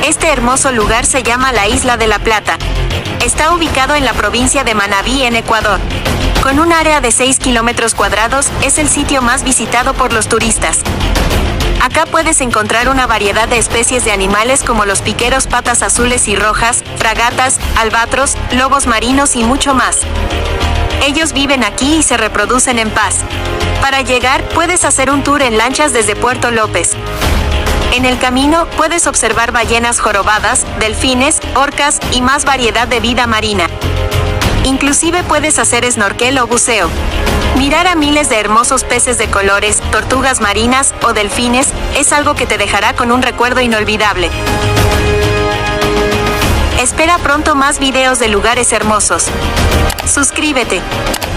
Este hermoso lugar se llama la Isla de la Plata. Está ubicado en la provincia de Manabí, en Ecuador. Con un área de 6 kilómetros cuadrados, es el sitio más visitado por los turistas. Acá puedes encontrar una variedad de especies de animales como los piqueros patas azules y rojas, fragatas, albatros, lobos marinos y mucho más. Ellos viven aquí y se reproducen en paz. Para llegar, puedes hacer un tour en lanchas desde Puerto López. En el camino, puedes observar ballenas jorobadas, delfines, orcas y más variedad de vida marina. Inclusive puedes hacer snorkel o buceo. Mirar a miles de hermosos peces de colores, tortugas marinas o delfines es algo que te dejará con un recuerdo inolvidable. Espera pronto más videos de lugares hermosos. Suscríbete.